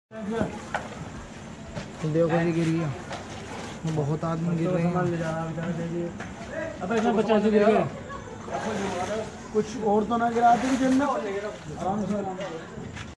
देखो कैसे गिर गया, बहुत आदमी गिर रहे हैं। अब बच्चा गिर गया, कुछ और तो ना गिरा दी आराम से।